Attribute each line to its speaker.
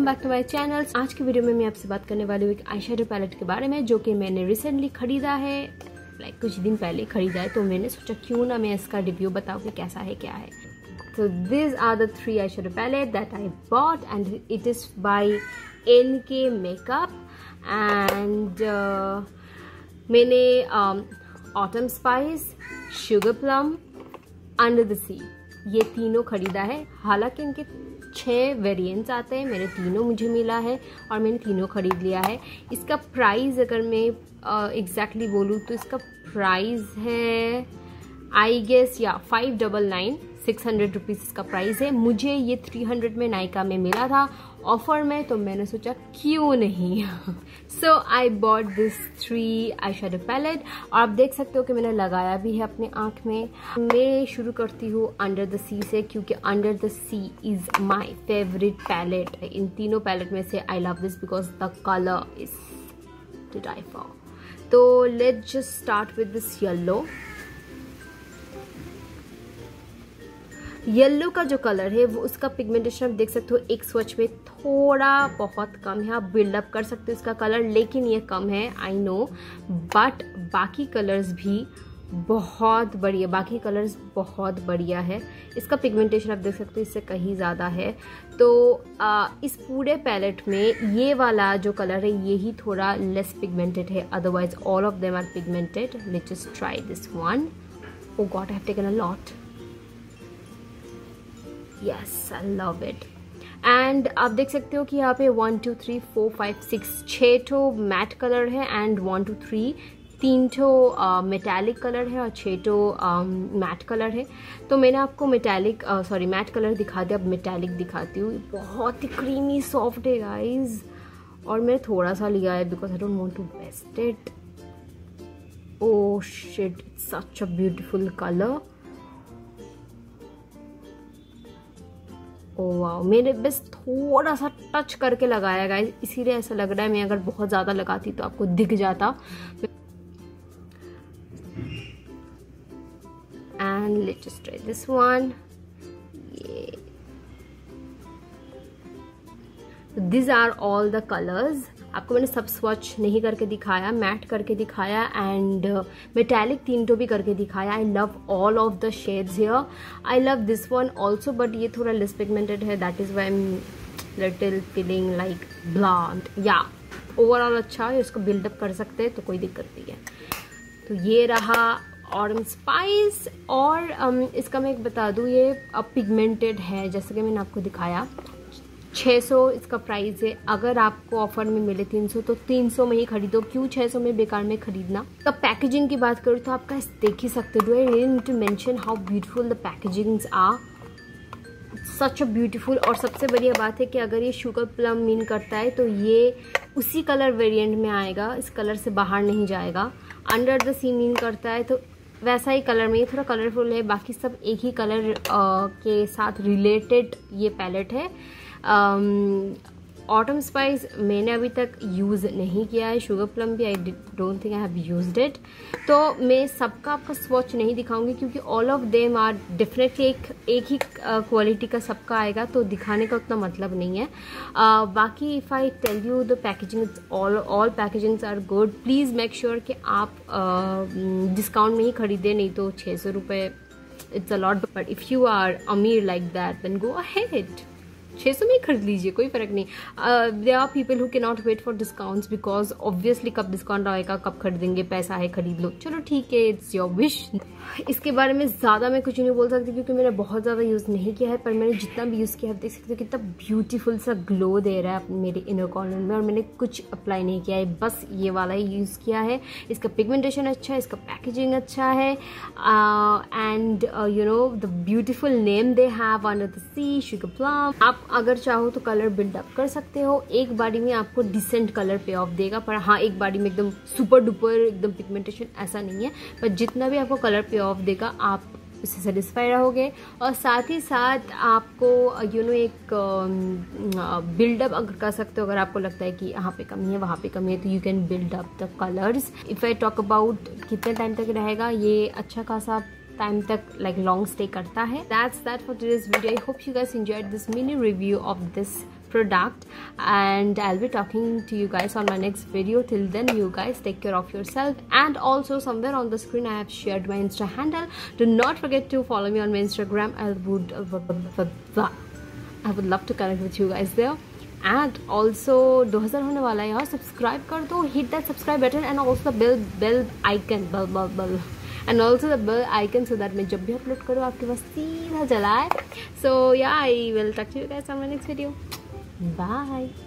Speaker 1: Back to my channel. आज की video में मैं आपसे बात करने वाली हूँ एक आई शेडो पैलेट के बारे में, जो कि मैंने रिसेंटली खरीदा है, कुछ दिन पहले खरीदा है। तो मैंने सोचा क्यों ना मैं इसका रिव्यू बताऊँ कि कैसा है क्या है। तो this are the 3 eye shadow palette that I bought and it is by NK makeup and मैंने autumn spice, sugar plum, under the sea ये तीनों खरीदा है। हालांकि इनके 6 वेरिएंट्स आते हैं, मेरे तीनों मुझे मिला है और मैंने तीनों खरीद लिया है। इसका प्राइस अगर मैं एग्जैक्टली बोलूँ तो इसका प्राइस है आई गेस या 599, 600 रुपीज़ इसका प्राइस है। मुझे ये 300 में नायका में मिला था ऑफर में, तो मैंने सोचा क्यों नहीं। So I bought this 3 eye shadow palette. और आप देख सकते हो कि मैंने लगाया भी है अपने आँख में। मैं शुरू करती हूँ अंडर द सी से, क्योंकि under the sea is my favourite palette. इन तीनों पैलेट में से I love this because the colour is to die for. तो let's just start with this yellow. Yellow का जो कलर है वो उसका पिगमेंटेशन आप देख सकते हो एक स्वच्छ में थोड़ा बहुत कम है। आप बिल्डअप कर सकते हो इसका कलर, लेकिन ये कम है आई नो, बट बाकी कलर्स भी बहुत बढ़िया, बाकी कलर्स बहुत बढ़िया है। इसका पिगमेंटेशन आप देख सकते हो इससे कहीं ज़्यादा है। तो इस पूरे पैलेट में ये वाला जो कलर है ये ही थोड़ा लेस पिगमेंटेड है, otherwise all of them are pigmented. Let's just try this one. Oh God, I have taken a lot. Yes, I love it. And आप देख सकते हो कि यहाँ पे 1 2 3 4 5 6 ठो मैट कलर है एंड 1 2 3 3 ठो मेटालिक कलर है और 6 ठो मैट कलर है। तो मैंने आपको मैट कलर दिखा दिया, अब मेटालिक दिखाती हूँ। बहुत ही क्रीमी सॉफ्ट है गाइज, और मैंने थोड़ा सा लिया है because I don't want to waste it. Oh shit, it's such a beautiful colour. Oh wow, मैंने बस थोड़ा सा टच करके लगाया गाइस, इसीलिए ऐसा लग रहा है। मैं अगर बहुत ज़्यादा लगाती तो आपको दिख जाता। And let's just try this one. ये this are all the colours. आपको मैंने सब स्वच्छ नहीं करके दिखाया, मैट करके दिखाया एंड मेटालिक 3 टो भी करके दिखाया। I love all of the shades here. I love this one also, but ये थोड़ा लेस पिगमेंटेड है, that is why I am little feeling like blonde. या ओवरऑल अच्छा है, इसको बिल्डअप कर सकते हैं तो कोई दिक्कत नहीं है। तो ये रहा ऑटम स्पाइस। और इसका मैं एक बता दूँ, ये अब पिगमेंटेड है जैसे कि मैंने आपको दिखाया। 600 इसका प्राइस है। अगर आपको ऑफर में मिले 300 तो 300 में ही खरीदो, क्यों 600 में बेकार में खरीदना। तो पैकेजिंग की बात करूँ तो आपका देख ही सकते हो। Do I really need to mention how beautiful the packagings are, such a beautiful. और सबसे बढ़िया बात है कि अगर ये शुगर प्लम मीन करता है तो ये उसी कलर वेरिएंट में आएगा, इस कलर से बाहर नहीं जाएगा। अंडर द सी मीन करता है तो वैसा ही कलर में, ये थोड़ा कलरफुल है, बाकी सब एक ही कलर के साथ रिलेटेड ये पैलेट है। ऑटम स्पाइस मैंने अभी तक यूज़ नहीं किया है, शुगर प्लम भी I don't think I have used it. तो मैं सबका आपका स्वॉच नहीं दिखाऊंगी क्योंकि all of them are definitely एक ही क्वालिटी का सबका आएगा, तो दिखाने का उतना मतलब नहीं है। बाकी if I tell you the packaging, all packagings are good. Please make sure कि आप डिस्काउंट में ही खरीदें, नहीं तो 600 रुपये it's a lot. But if you are अमीर like that then go ahead, 600 में ही खरीद लीजिए, कोई फर्क नहीं। There are people who can not wait for discounts because obviously कब डिस्काउंट आएगा, कब खरीदेंगे, पैसा है खरीद लो। चलो ठीक है, इट्स योर विश। इसके बारे में ज़्यादा मैं कुछ नहीं बोल सकती क्योंकि मैंने बहुत ज़्यादा यूज़ नहीं किया है, पर मैंने जितना भी यूज़ किया है देख सकते हो कितना ब्यूटीफुल सा ग्लो दे रहा है मेरे इनर कॉर्नर में। और मैंने कुछ अप्लाई नहीं किया है, बस ये वाला ही यूज़ किया है। इसका पिगमेंटेशन अच्छा है, इसका पैकेजिंग अच्छा है and you know the beautiful name they have, under the sea, sugar plum. आप अगर चाहो तो कलर बिल्डअप कर सकते हो। एक बारी में आपको डिसेंट कलर पे ऑफ देगा, पर हाँ एक बारी में एकदम सुपर डुपर एकदम पिगमेंटेशन ऐसा नहीं है, पर जितना भी आपको कलर पे ऑफ देगा आप उससे सेटिस्फाई रहोगे। और साथ ही साथ आपको यू नो एक बिल्डअप अगर कर सकते हो, अगर आपको लगता है कि यहाँ पे कमी है वहाँ पे कमी है, तो you can build up the colours. If I talk about कितने टाइम तक रहेगा, ये अच्छा खासा टाइम तक लॉन्ग स्टे करता है। That's that for today's video. I hope you guys enjoyed this mini review of this product, and I'll be talking to you guys on my next video. Till then, you guys take care of yourself, and also somewhere on the screen I have shared my Insta handle. Do not forget to follow me on my Instagram. I would love to connect with you guys there. And also 2000 होने वाला है यार, subscribe कर दो, hit that subscribe button and also the bell icon, bell and also the bell icon, so that मैं जब भी upload करूँ आपके पास सीधा चला है. So yeah, I will talk to you guys on my next video. Bye.